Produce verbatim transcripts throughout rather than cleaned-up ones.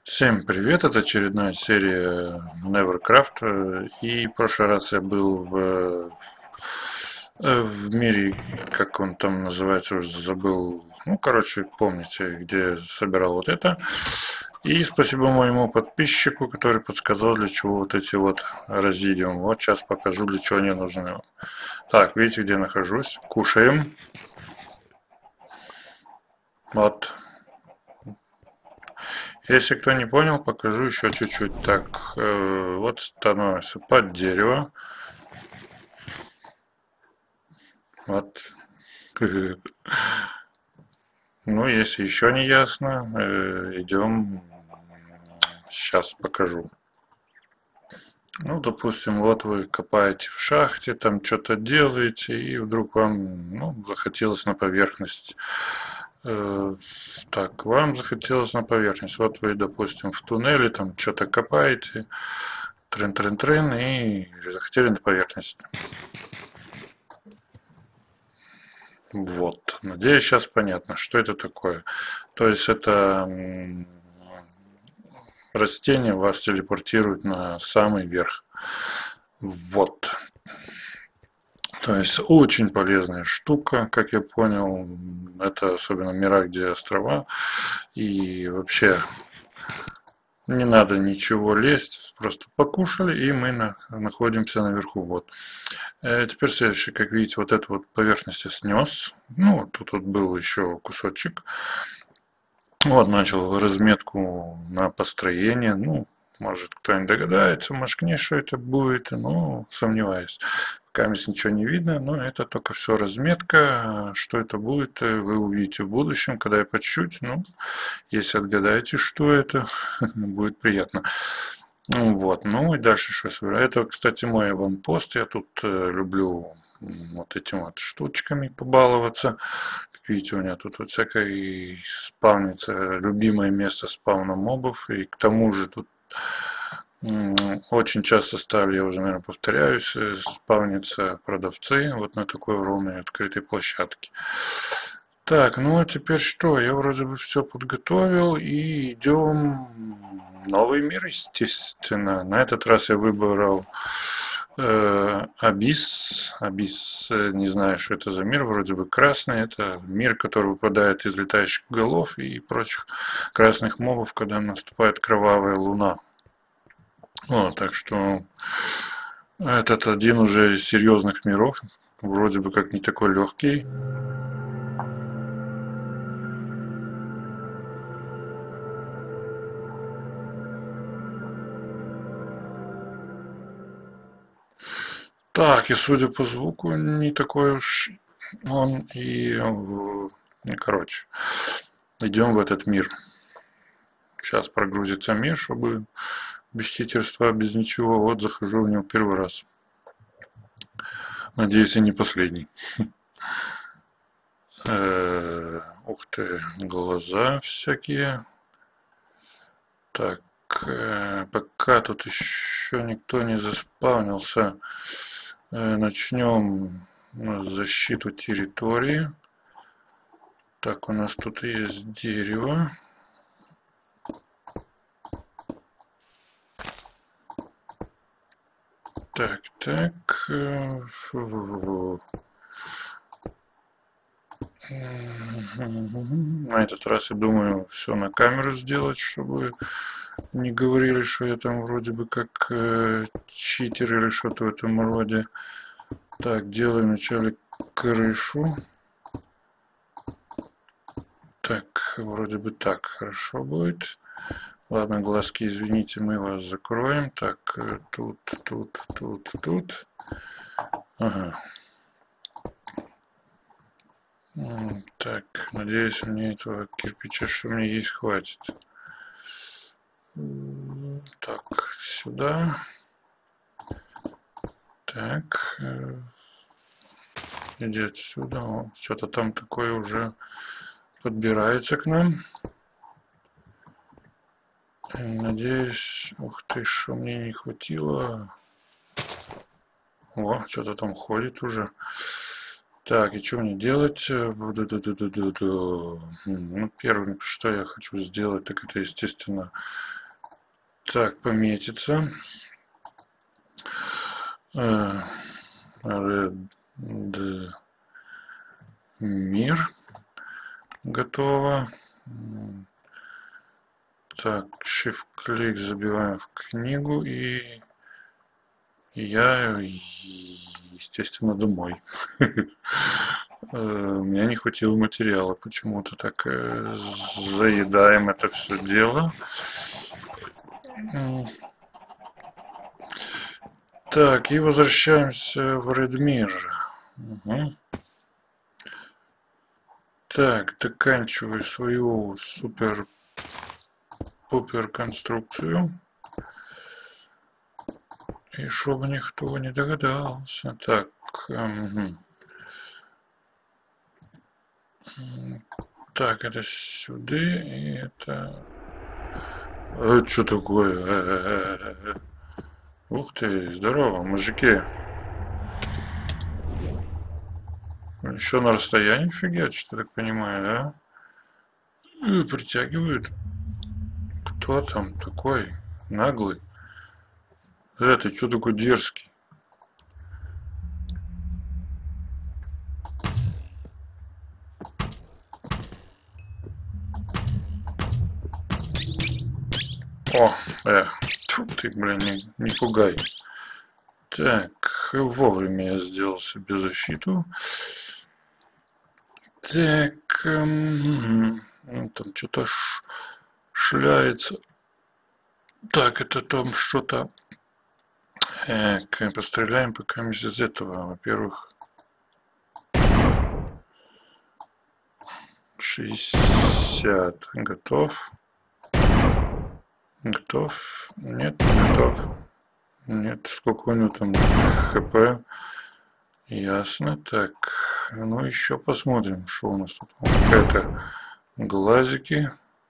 Всем привет, это очередная серия Nevercraft. И в прошлый раз я был в, в мире, как он там называется, уже забыл. Ну, короче, помните, где собирал вот это. И спасибо моему подписчику, который подсказал, для чего вот эти вот разидиум. Вот сейчас покажу, для чего они нужны. Так, видите, где нахожусь? Кушаем. Вот. Если кто не понял, покажу еще чуть-чуть. Так, э, вот становится под дерево. Вот. Ну, если еще не ясно, э, идем. Сейчас покажу. Ну, допустим, вот вы копаете в шахте, там что-то делаете, и вдруг вам, ну, захотелось на поверхность. Э, так, вам захотелось на поверхность. Вот вы, допустим, в туннеле там что-то копаете, трын-трын-трын, и захотели на поверхность. Вот. Надеюсь, сейчас понятно, что это такое. То есть это растение вас телепортирует на самый верх. Вот. То есть очень полезная штука, как я понял. Это особенно в мирах, где острова. И вообще не надо ничего лезть. Просто покушали, и мы на, находимся наверху. Вот. Э, теперь следующее. Как видите, вот эту вот поверхность я снес. Ну, тут вот был еще кусочек. Вот, начал разметку на построение. Ну, может, кто-нибудь догадается, мошкне, что это будет, но сомневаюсь. Пока ничего не видно, но это только все разметка. Что это будет, вы увидите в будущем, когда я почуть. Ну, если отгадаете, что это, будет приятно. Ну, вот, ну и дальше что собираю. Это, кстати, мой аванпост. Я тут э, люблю вот этими вот штучками побаловаться. Как видите, у меня тут вот всякое спавнится, любимое место спавна мобов. И к тому же тут очень часто стали, я уже, наверное, повторяюсь, спавнятся продавцы вот на такой ровной открытой площадке. Так, ну а теперь что? Я вроде бы все подготовил и идем в новый мир, естественно. На этот раз я выбрал э, Абис. Абис, э, не знаю, что это за мир, вроде бы красный. Это мир, который выпадает из летающих голов и прочих красных мобов, когда наступает кровавая луна. О, так что этот один уже из серьезных миров. Вроде бы как не такой легкий. Так, и судя по звуку, не такой уж он и... Короче, идем в этот мир. Сейчас прогрузится мир, чтобы без читерства, без ничего. Вот захожу в него первый раз. Надеюсь, и не последний. Ух ты, глаза всякие. Так, пока тут еще никто не заспавнился, начнем защиту территории. Так, у нас тут есть дерево. Так, так. На этот раз я думаю все на камеру сделать, чтобы не говорили, что я там вроде бы как э, читер или что-то в этом роде. Так, делаем вначале крышу. Так, вроде бы так хорошо будет. Ладно, глазки, извините, мы вас закроем. Так, тут, тут, тут, тут. Ага. Так, надеюсь, мне этого кирпича, что у меня есть, хватит. Так, сюда. Так. Иди отсюда. Что-то там такое уже подбирается к нам. Надеюсь, ух ты, что мне не хватило. О, что-то там ходит уже. Так, и что мне делать? Ду-ду-ду-ду-ду-ду. Ну, первым, что я хочу сделать, так это, естественно, так, пометиться. Red мир. Готово. Так, shift-клик забиваем в книгу, и я, естественно, домой. У меня не хватило материала, почему-то так заедаем это все дело. Так, и возвращаемся в Редмир. Угу. Так, доканчиваю свою супер-пупер конструкцию. И чтобы никто не догадался. Так. Угу. Так, это сюда, и это... А, что такое? Ух ты, здорово, мужики. Еще на расстоянии фигать, что я так понимаю, да? И притягивают. Кто там такой наглый? Э, ты что такой дерзкий? О, э, тьфу ты, блин, не, не пугай. Так, вовремя я сделал себе защиту. Так, эм, там что-то шляется. Так, это там что-то. Э, постреляем пока из этого. Во-первых, шестьдесят. Готов. Готов. Нет, не готов. Нет, сколько у него там хп. Ясно. Так, ну еще посмотрим, что у нас тут. Какая-то глазики.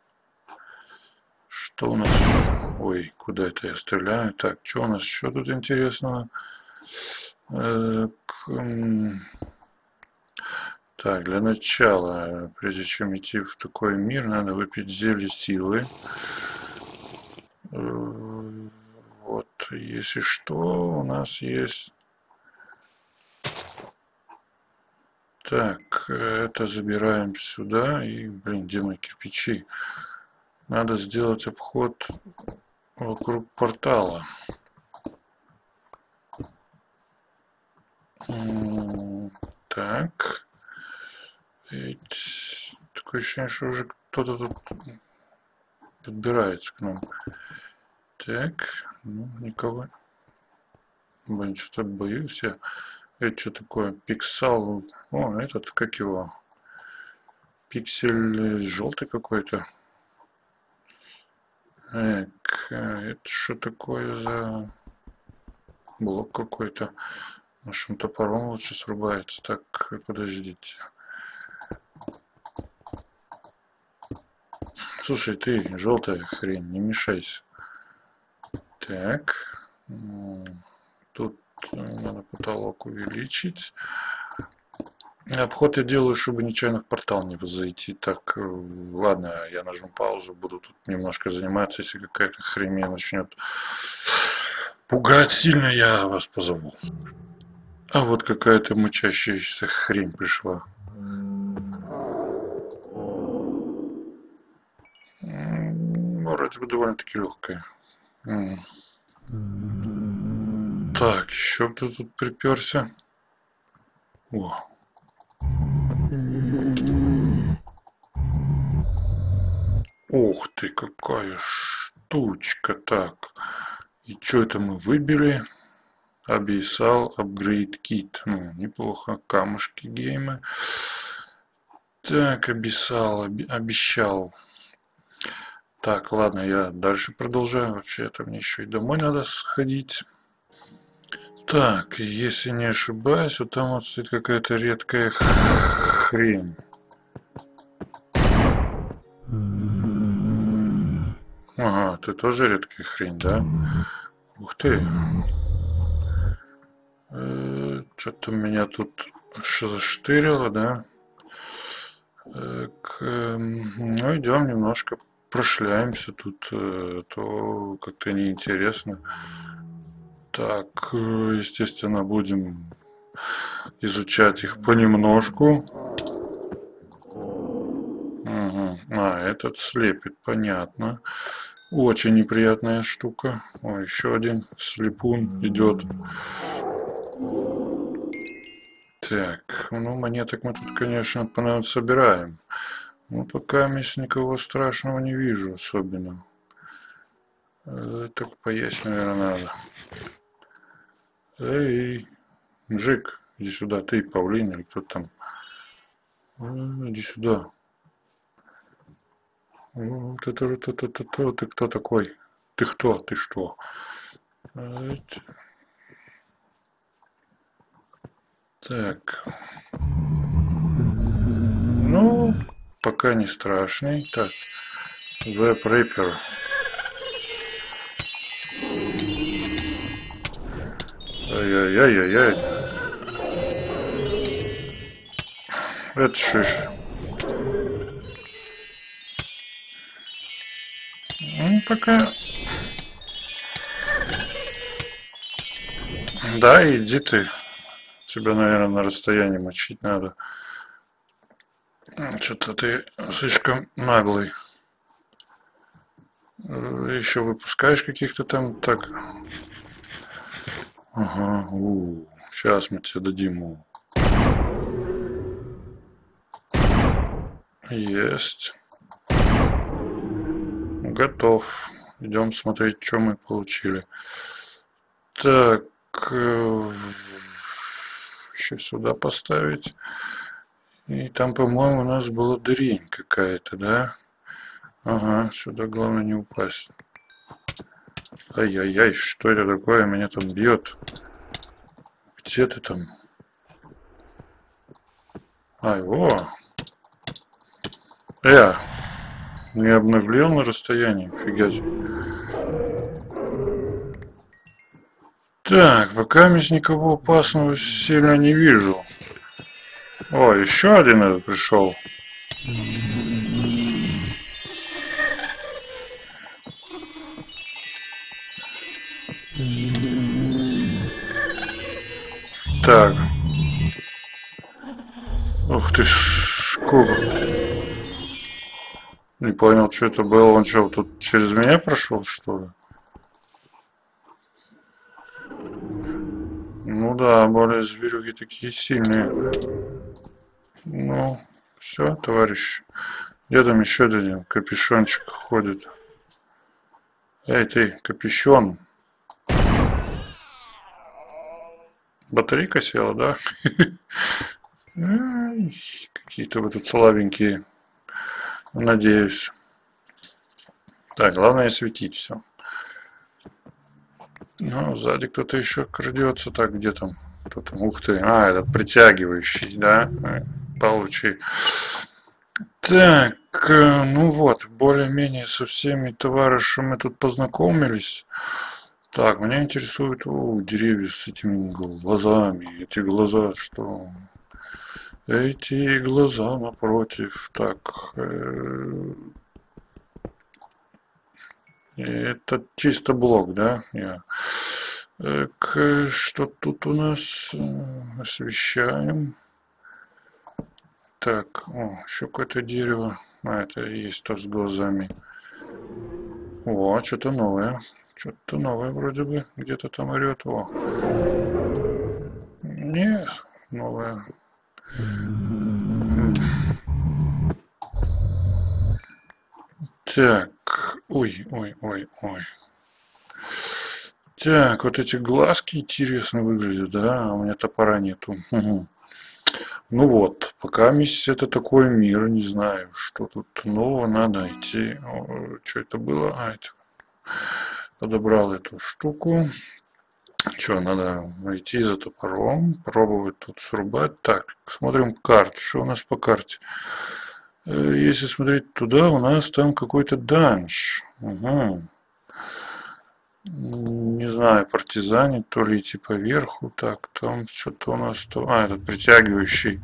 Что у нас? Ой, куда это я стреляю? Так, что у нас еще тут интересного? Так, для начала, прежде чем идти в такой мир, надо выпить зелье силы. Вот, если что, у нас есть... Так, это забираем сюда. И, блин, где мои кирпичи? Надо сделать обход вокруг портала. Так. Ведь такое ощущение, что уже кто-то тут подбирается к нам. Так, ну, никого. Блин, что-то боюсь я. Это что такое? Пиксел. О, этот, как его? Пиксель желтый какой-то. Так, это что такое за блок какой-то? Нашим топором лучше срубается. Так, подождите. Слушай, ты, желтая хрень, не мешайся. Так, тут надо потолок увеличить. Обход я делаю, чтобы нечаянно в портал не зайти. Так, ладно, я нажму паузу, буду тут немножко заниматься. Если какая-то хрень меня начнет пугать сильно, я вас позову. А вот какая-то мычащаяся хрень пришла. Вроде бы довольно-таки легкая. Так, еще кто тут приперся? О. Ух ты, какая штучка. Так, и что это мы выбили? Abyssal Upgrade Kit. Ну, неплохо. Камушки геймы. Так, Abyssal об- обещал. Так, ладно, я дальше продолжаю. Вообще-то мне еще и домой надо сходить. Так, если не ошибаюсь, вот там вот стоит какая-то редкая хрень. Ага, ты тоже редкая хрень, да? Ух ты. Э, Что-то меня тут что заштырило, да? Так, ну, идем немножко прошляемся тут, то как-то неинтересно. Так, естественно, будем изучать их понемножку. Угу. А, этот слепит, понятно. Очень неприятная штука. О, еще один слепун идет. Так, ну монеток мы тут, конечно, понадобится собираем. Но пока здесь никого страшного не вижу особенно. Так поесть, наверное, надо. Эй, мужик, иди сюда, ты, павлин или кто там. Иди сюда. Ты, ты, ты, ты, ты, ты, ты кто такой? Ты кто? Ты что? Так. Ну, пока не страшный. Так. Web Reaper. Ай-яй-яй-яй-яй. Это шиш. Ну, пока... Да, иди ты. Тебя, наверное, на расстоянии мочить надо. Что-то ты слишком наглый. Еще выпускаешь каких-то там так. Ага, у, сейчас мы тебе дадим. Есть. Готов. Идем смотреть, что мы получили. Так, еще сюда поставить. И там, по-моему, у нас была дрень какая-то, да? Ага, сюда главное не упасть. Ай-яй-яй, что это такое? Меня там бьет. Где ты там? Ай, о! Э! Не обнаглел на расстоянии, фигать. Так, пока здесь никого опасного сильно не вижу. О, еще один этот пришел. Так. Ух ты, сколько. Не понял, что это было. Он что, тут через меня прошел, что ли? Ну да, более зверюги такие сильные. Ну, все, товарищ. Где там еще один капюшончик ходит? Эй, ты, капюшон. Батарейка села, да? Какие-то вы тут слабенькие. Надеюсь. Так, главное светить все. Ну, сзади кто-то еще крадется. Так, где там? Кто там? Ух ты. А, этот притягивающий, да? Получи. Так, ну вот, более-менее со всеми товарищами мы тут познакомились. Так, меня интересуют о, деревья с этими глазами. Эти глаза, что... Эти глаза напротив. Так. Э... Это чисто блок, да? Я... Так, что тут у нас? Освещаем. Так, о, еще какое-то дерево. А, это и есть то с глазами. О, что-то новое. Что-то новое вроде бы. Где-то там орет. О. Нет, новое. Так, ой, ой, ой, ой. Так, вот эти глазки интересно выглядят, да? А у меня топора нету. Угу. Ну вот, пока миссия это такой мир, не знаю, что тут нового надо идти. О, что это было? А, это... Подобрал эту штуку. Что, надо идти за топором, пробовать тут срубать. Так, смотрим карту. Что у нас по карте? Если смотреть туда, у нас там какой-то данж. Угу. Не знаю, партизане, то ли идти поверху. Так, там что-то у нас... То... А, этот притягивающий.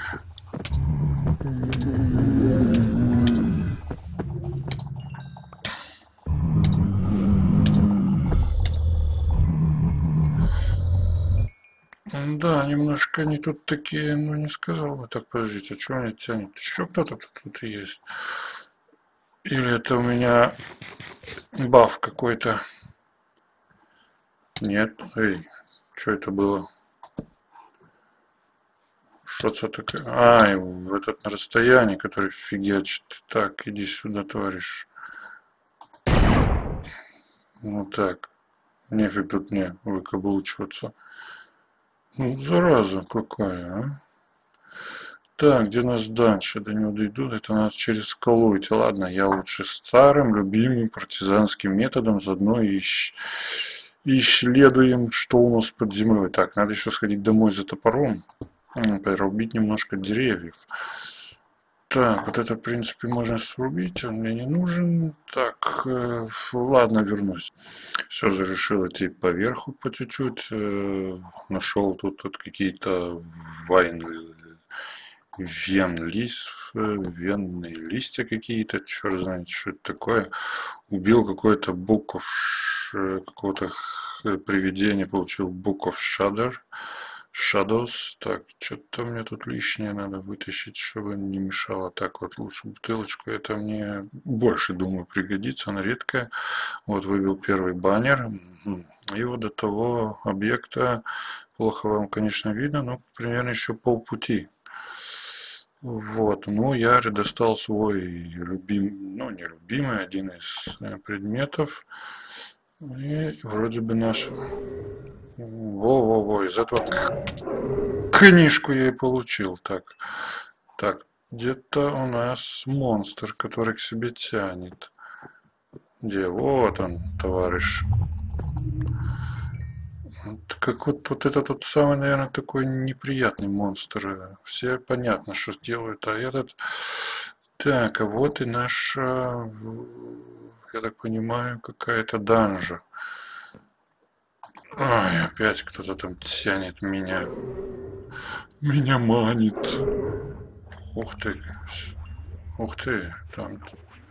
Да, немножко они тут такие, ну не сказал бы. Так, подождите, а что они тянет? Еще кто-то тут есть? Или это у меня баф какой-то? Нет, эй, что это было? Что-то такое. А, в этот на расстоянии, который фигачит. Так, иди сюда, товарищ. Ну так, нефиг тут мне выкаблучиваться. Ну, зараза какая, а? Так, где нас дальше? До него дойдут, это нас через скалу идти. Ладно, я лучше с старым, любимым партизанским методом заодно и исследуем, что у нас под землей. Так, надо еще сходить домой за топором. Порубить немножко деревьев. Так, вот это, в принципе, можно срубить, он мне не нужен. Так, э, ладно, вернусь. Все же решил идти поверху по чуть-чуть. Э, нашел тут, тут какие-то вайн, вен лист, венные листья какие-то, черт знает, что это такое. Убил какой-то буков, какого-то привидения, получил Book of Shadow. Shadows. Так, что-то мне тут лишнее надо вытащить, чтобы не мешало. Так, вот лучше бутылочку. Это мне больше, думаю, пригодится. Она редкая. Вот выбил первый баннер. И вот до того объекта, плохо вам, конечно, видно, но примерно еще полпути. Вот, ну, я достал свой любимый, ну, не любимый, один из предметов. И вроде бы наш... Во-во-во, из этого книжку я и получил. Так, так, где-то у нас монстр, который к себе тянет. Где? Вот он, товарищ. Как вот, вот это тот самый, наверное, такой неприятный монстр. Все понятно, что сделают, а этот... Так, а вот и наша, я так понимаю, какая-то данжа. Ай, опять кто-то там тянет меня. Меня манит. Ух ты. Ух ты. Там...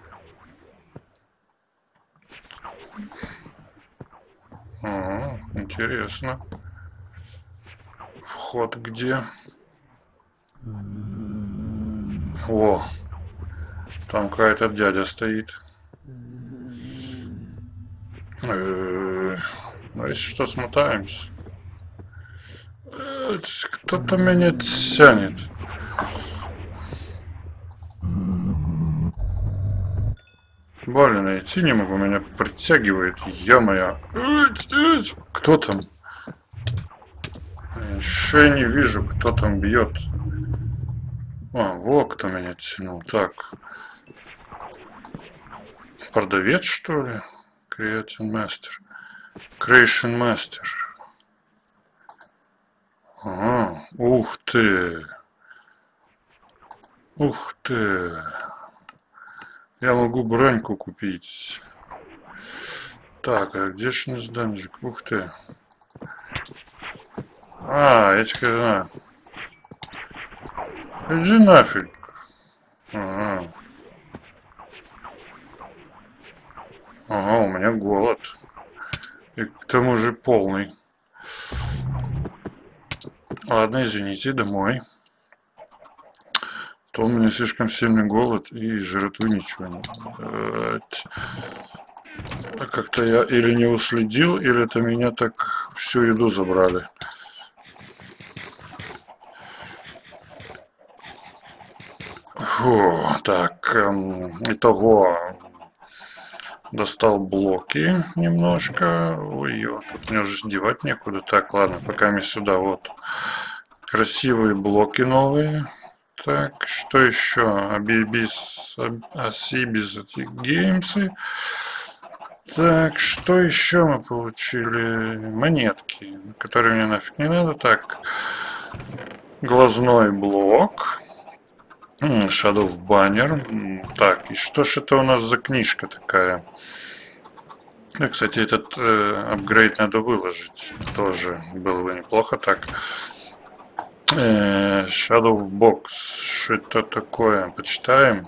Ага, интересно. Вход где? О, там какая-то дядя стоит. Ну, если что, смотаемся. Кто-то меня тянет. Блин, идти не могу, меня притягивает. Ё-моё. Кто там? Еще не вижу, кто там бьет. А, вот кто меня тянул. Так. Продавец, что ли? Creation Master. Creation Master. Ага. Ух ты. Ух ты. Я могу броньку купить. Так, а где ж наш данжик? Ух ты. А, я теперь знаю. Иди нафиг. Ага. Ага, у меня голод. И к тому же полный. Ладно, извините, домой. То у меня слишком сильный голод и жратвы ничего не дать. А как-то я или не уследил, или это меня так всю еду забрали. Фу, так, эм, итого достал блоки немножко. Ой, тут мне уже девать некуда. Так, ладно, пока мне сюда вот красивые блоки новые. Так, что еще? Абибис, Асибис, эти геймсы. Так, что еще мы получили? Монетки, которые мне нафиг не надо. Так, глазной блок. Shadow Banner. Так, и что ж это у нас за книжка такая? Ну, кстати, этот э, апгрейд надо выложить. Тоже было бы неплохо так. Э, Shadowbox. Что это такое? Почитаем.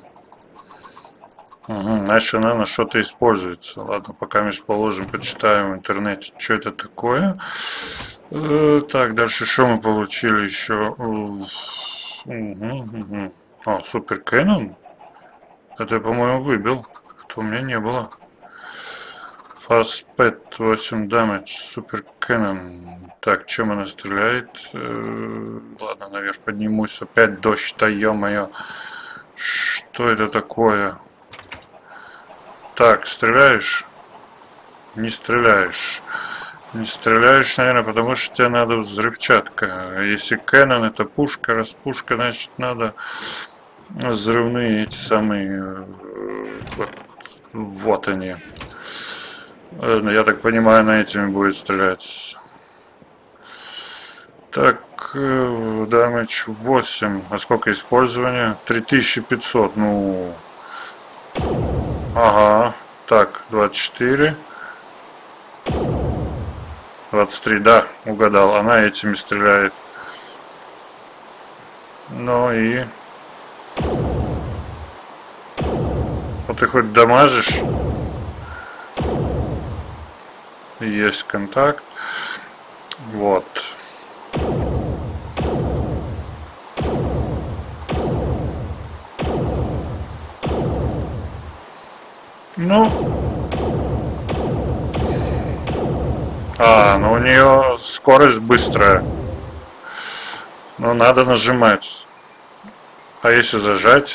Угу, значит, наверное, что-то используется. Ладно, пока мы положим, почитаем в интернете, что это такое. Э, так, дальше что мы получили еще? Угу, угу. О, Супер Кэнон. Это я, по-моему, выбил. Это у меня не было. Fast Pet восемь damage. Супер Кэнон. Так, чем она стреляет? Э, ладно, наверх поднимусь. Опять дождь-то, ё-моё. Что это такое? Так, стреляешь? Не стреляешь. Не стреляешь, наверное, потому что тебе надо взрывчатка. Если Кэнон это пушка, раз пушка, значит надо взрывные эти самые... Вот, вот они. Я так понимаю, на этими будет стрелять. Так, дамage восемь. А сколько использования? три тысячи пятьсот. Ну... Ага. Так, двадцать четыре. двадцать три, да, угадал. Она этими стреляет. Ну и... Вот ты хоть дамажишь? Есть контакт. Вот. Ну... А, ну у нее скорость быстрая. Но надо нажимать. А если зажать?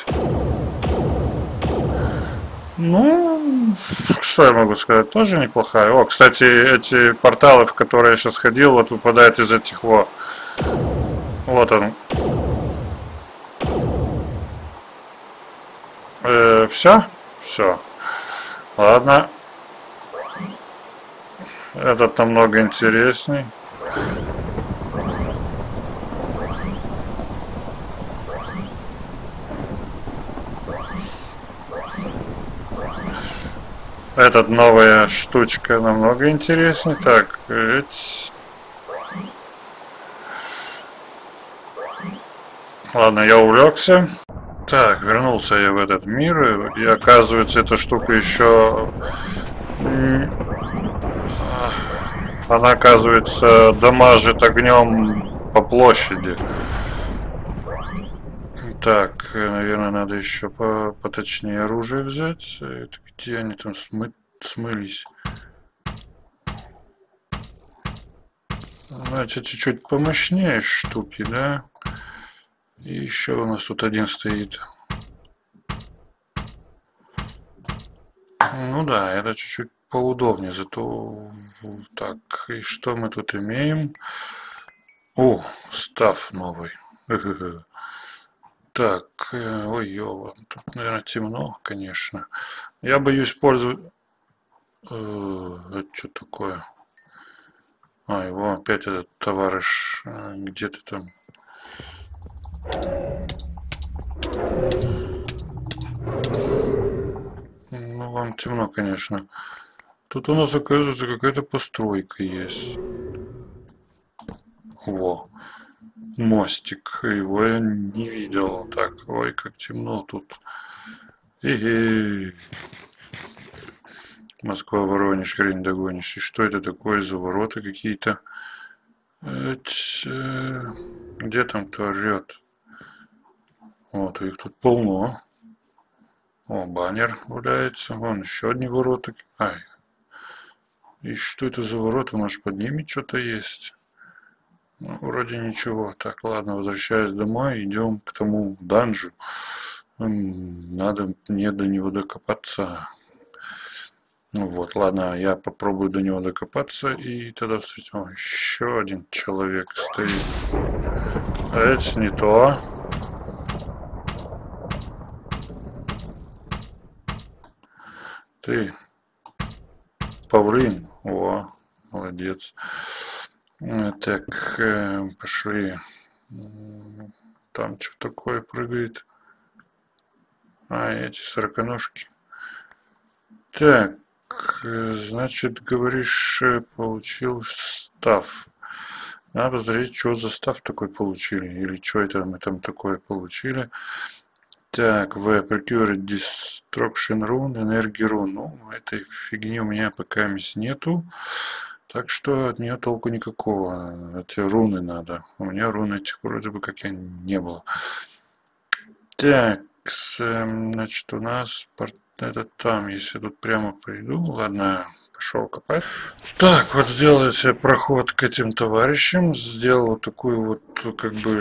Ну, что я могу сказать? Тоже неплохая. О, кстати, эти порталы, в которые я сейчас ходил, вот выпадают из этих вот. Вот он. Э, все? Все. Ладно. Этот намного интересней. Этот новая штучка намного интереснее. Так, ведь... Ладно, я увлекся. Так, вернулся я в этот мир. И оказывается, эта штука еще... Она, оказывается, дамажит огнем по площади. Так, наверное, надо еще по поточнее оружие взять. Это где они там смы смылись? Значит, чуть-чуть помощнее штуки, да? И еще у нас тут один стоит. Ну да, это чуть-чуть поудобнее, зато так, и что мы тут имеем? О, став новый. Так, ой, ё, тут, наверное, темно, конечно. Я боюсь пользовать... Э, это что такое? А, его опять этот товарищ где-то там. Ну, вам темно, конечно. Тут у нас, оказывается, какая-то постройка есть. Во. Мостик. Его я не видел. Так, ой, как темно тут. Эге. Москва, Воронеж, хрень догонишь. И что это такое за ворота какие-то? Где там кто орет? Вот, их тут полно. О, баннер валяется. Вон еще одни ворота. Ай. И что это за ворота? Может, под ними что-то есть? Ну, вроде ничего. Так, ладно, возвращаясь домой, идем к тому данжу. Надо мне до него докопаться. Ну вот, ладно, я попробую до него докопаться, и тогда встретим. О, еще один человек стоит. А это не то. Ты, Павлин, о, молодец. Так, пошли. Там что такое прыгает? А, эти сороконожки. Так, значит, говоришь, получил став. Надо посмотреть, что за став такой получили. Или что это мы там такое получили. Так, в Procure Destruction Rune, Energy Rune. Ну, этой фигни у меня пока нету. Так что от нее толку никакого. Эти руны надо. У меня руны этих вроде бы как и не было. Так, значит, у нас это там, если тут прямо пойду. Ладно, пошел копать. Так, вот сделал себе проход к этим товарищам. Сделал вот такую вот, как бы,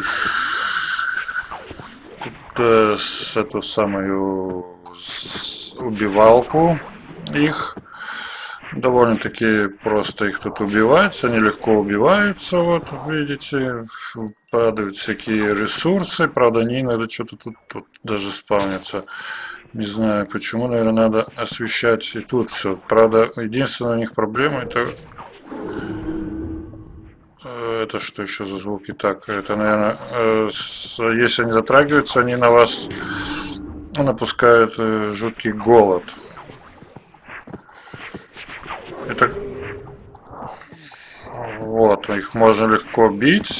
с эту самую убивалку их. Довольно-таки просто их тут убивать, они легко убиваются, вот видите, падают всякие ресурсы, правда они иногда что-то тут, тут даже спавнятся, не знаю почему, наверное надо освещать и тут все, правда единственная у них проблема это, это что еще за звуки, так, это наверное, если они затрагиваются, они на вас напускают жуткий голод. Это вот, их можно легко бить.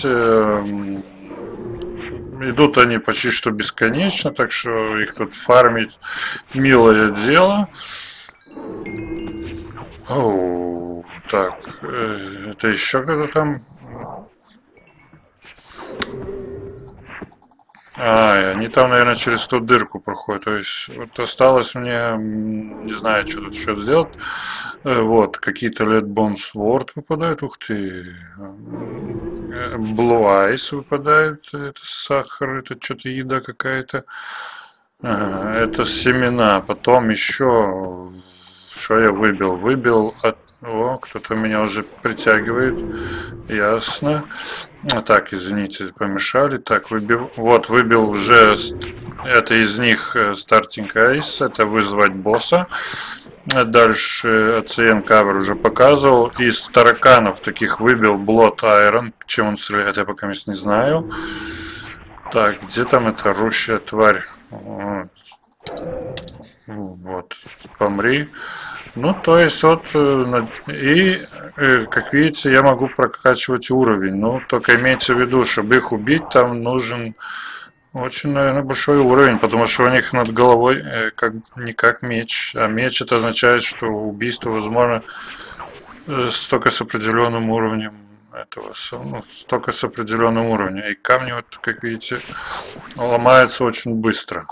Идут они почти что бесконечно, так что их тут фармить милое дело. Оу, так, это еще кто-то там. А, они там, наверное, через ту дырку проходят. То есть, вот осталось мне, не знаю, что тут еще сделать. Вот, какие-то Lead Bone Sword выпадают. Ух ты. Blue Ice выпадает. Это сахар, это что-то еда какая-то. Ага, это семена. Потом еще, что я выбил? Выбил от... О, кто-то меня уже притягивает. Ясно. Так, извините, помешали. Так, выбил. Вот, выбил уже. Это из них Starting Ice. Это вызвать босса. Дальше Ocean Cover уже показывал. Из тараканов таких выбил Blood Iron. Чем он стреляет, я пока не знаю. Так, где там эта рущая тварь? Вот, помри. Ну, то есть, вот, и, как видите, я могу прокачивать уровень. Ну, только имейте в виду, чтобы их убить, там нужен очень, наверное, большой уровень, потому что у них над головой как, не как меч. А меч это означает, что убийство возможно только с определенным уровнем этого, ну, только с определенным уровнем. И камни, вот, как видите, ломаются очень быстро.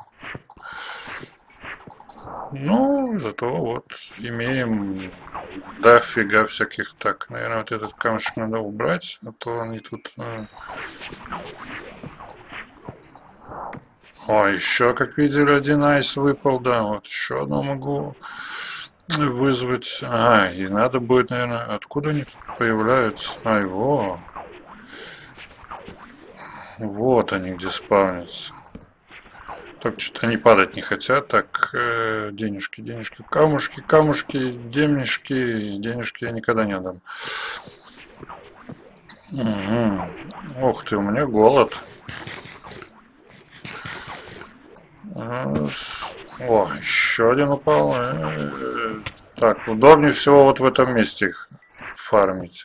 Ну, зато вот имеем дофига всяких. Так, наверное, вот этот камешек надо убрать, а то они тут... Э... О, еще, как видели, один айс выпал, да, вот еще одно могу вызвать. А, и надо будет, наверное, откуда они тут появляются? А, его. Вот они где спавнятся. Так, что-то они падать не хотят. Так, э, денежки, денежки, камушки, камушки, демнишки. Денежки я никогда не отдам. Угу. Ух ты, у меня голод. О, еще один упал. Так, удобнее всего вот в этом месте их фармить.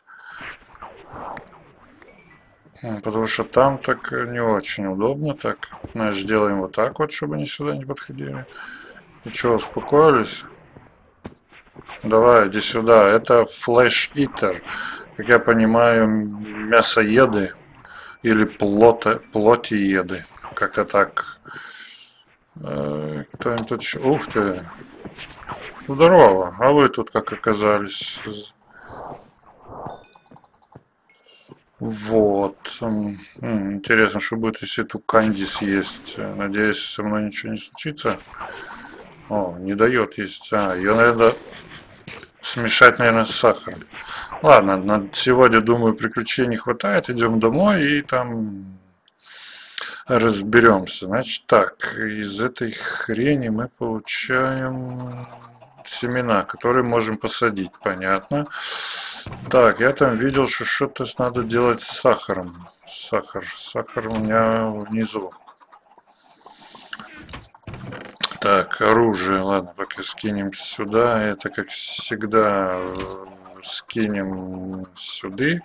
Потому что там так не очень удобно. Так, значит, делаем вот так вот, чтобы они сюда не подходили. И что, успокоились? Давай, иди сюда. Это Flash Eater. Как я понимаю, мясоеды. Или плота, плотиеды. Как-то так. Кто-нибудь тут еще... Ух ты! Здорово! А вы тут как оказались? Вот. Интересно, что будет, если эту канди съесть. Надеюсь, со мной ничего не случится. О, не дает есть. А, ее надо смешать, наверное, с сахаром. Ладно, на сегодня, думаю, приключений хватает. Идем домой и там разберемся. Значит, так, из этой хрени мы получаем семена, которые можем посадить. Понятно. Так, я там видел, что что-то надо делать с сахаром. Сахар. Сахар у меня внизу. Так, оружие, ладно, пока скинем сюда. Это, как всегда, скинем сюда.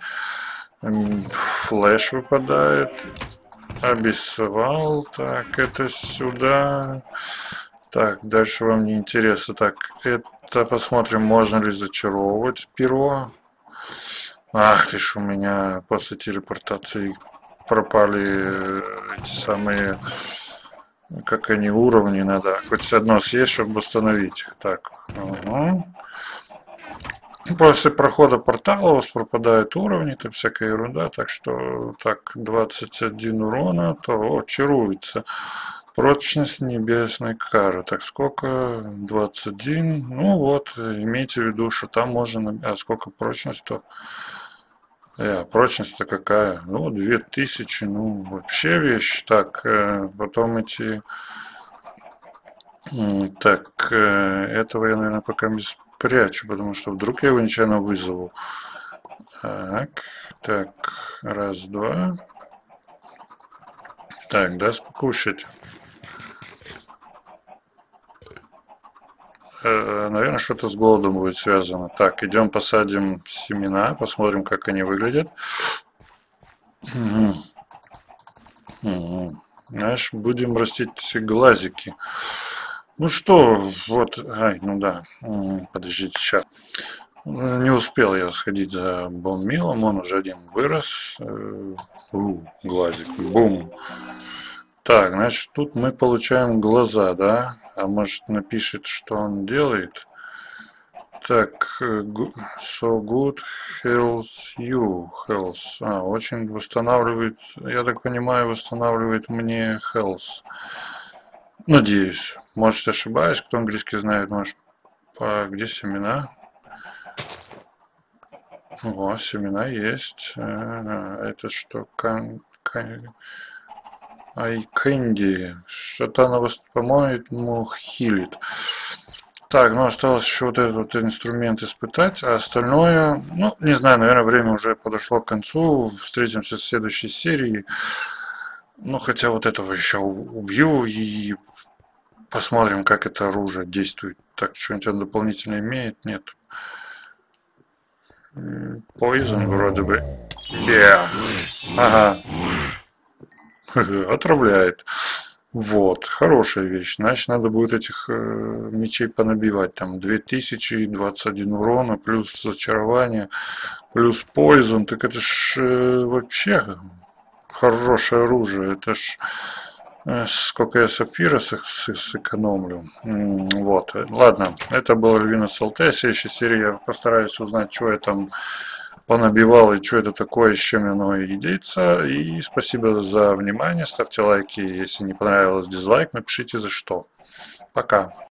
Флэш выпадает. Обесвал. Так, это сюда. Так, дальше вам не интересно. Так, это посмотрим, можно ли зачаровывать перо. Ах ты ж, у меня после телепортации пропали эти самые, как они, уровни. Надо хоть одно съесть, чтобы восстановить их. Так, угу. После прохода портала у вас пропадают уровни, это всякая ерунда. Так что, так, двадцать один урона, то о, чаруется. Прочность небесной кары. Так, сколько? двадцать один. Ну вот, имейте в виду, что там можно... А сколько прочность-то? Э, прочность-то какая? Ну, две тысячи. Ну, вообще вещь. Так, э, потом эти... Так, э, этого я, наверное, пока не спрячу, потому что вдруг я его нечаянно вызову. Так, так, раз, два. Так, дай покушать. Наверное, что-то с голодом будет связано. Так, идем посадим семена, посмотрим, как они выглядят. Угу. Угу. Знаешь, будем растить глазики. Ну что, вот, ай, ну да, подождите, сейчас. Не успел я сходить за бонмилом, он уже один вырос. У, глазик, бум. Так, значит, тут мы получаем глаза, да? А может напишет, что он делает? Так, so good heals you, health. А, очень восстанавливает, я так понимаю, восстанавливает мне health. Надеюсь. Может, ошибаюсь, кто английский знает, может, по... где семена? О, семена есть. Это что? Кан... Кан... Ай, Кэнди. Что-то она, по-моему, хилит. Так, ну осталось еще вот этот вот инструмент испытать, а остальное, ну, не знаю, наверное, время уже подошло к концу. Встретимся в следующей серии. Ну, хотя вот этого еще убью и посмотрим, как это оружие действует. Так, что-нибудь он дополнительно имеет? Нет. Poison вроде бы. Yeah. Ага. Отравляет. Вот, хорошая вещь. Значит, надо будет этих э, мечей понабивать. Там две тысячи двадцать один урона, плюс зачарование, плюс poison. Так это ж э, вообще хорошее оружие. Это ж э, сколько я сапфира сэкономлю. Вот, ладно. Это было Львинос эл ти. В следующей серии я постараюсь узнать, что я там понабивал и что это такое, с чем оно едится. И спасибо за внимание. Ставьте лайки, если не понравилось, дизлайк. Напишите за что. Пока.